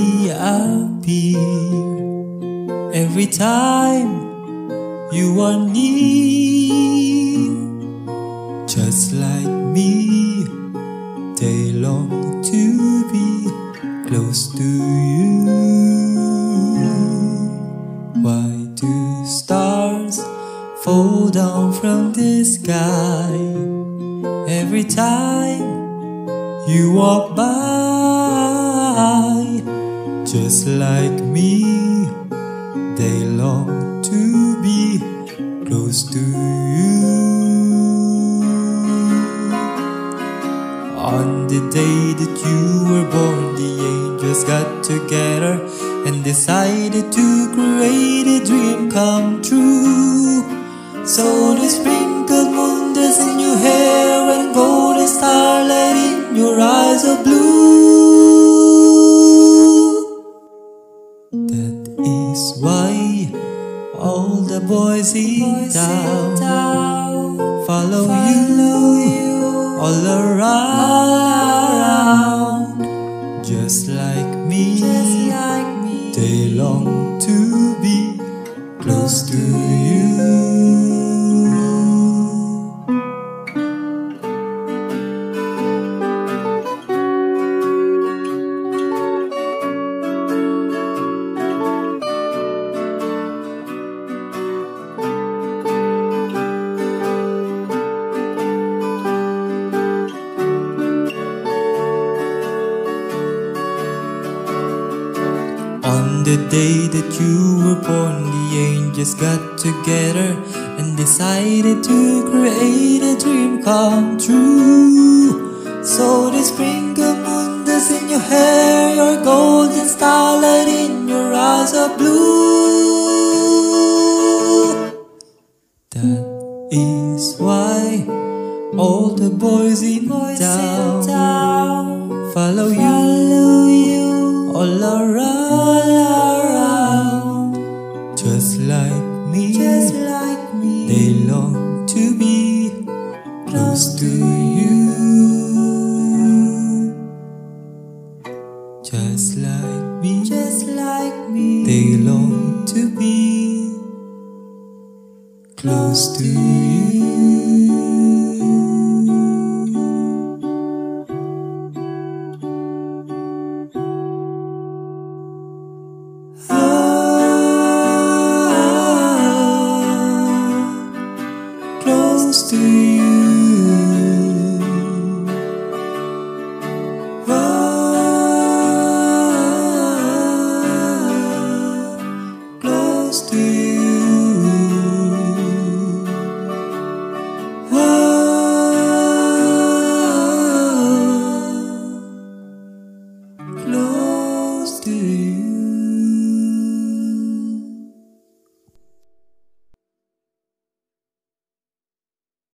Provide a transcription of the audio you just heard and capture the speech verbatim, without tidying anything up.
appear every time you are near. Just like me, they long to be close to you. Why do stars fall down from the sky every time you walk by? Just like me, they long to be close to you. On the day that you were born, the angels got together and decided to create a dream come true. So they sprinkled moon dust in your hair and golden starlight in your eyes of blue. That is why all the boys in town follow you all around. Just like me, they long to be close to you. On the day that you were born, the angels got together and decided to create a dream come true. So they sprinkled moon dust in your hair, your golden starlight in your eyes of blue. That is why all the boys in town follow you all around. Just like me, Just like me, they long to be close to you. Just like me, just like me, they long to be close to you. Close to you. Ah, close to you. Ah, close to you.